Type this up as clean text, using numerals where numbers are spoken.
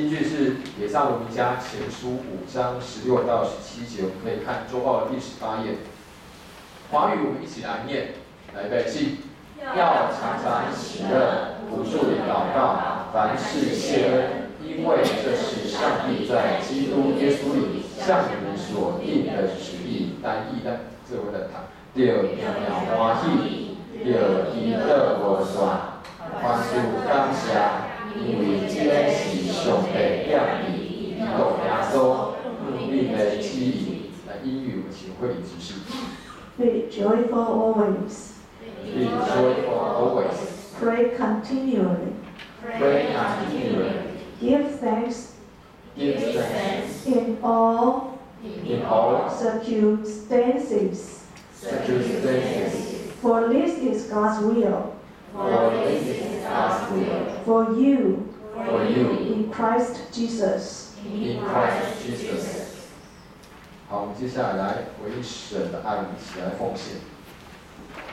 经句是帖撒罗尼迦前书5章16到17节，我们可以看周报的第18页。华语我们一起来念，来备记。要常常喜乐，不住地祷告，凡事谢恩，因为这是上帝在基督耶稣里向你们所定的旨意。单义的这位的他，就妙欢喜，就伊得无算，凡事感谢，因为这是上帝愿意引导耶稣努力的旨意。来，英语我们请会理执事。 Be joyful always. Be joyful always. Pray continually. Pray continually. Give thanks Give thanks in all in all circumstances. circumstances. For this is God's will For this is God's will for you for you in Christ Jesus. in Christ Jesus. 好，我们接下来为神的爱，我们一起来奉献。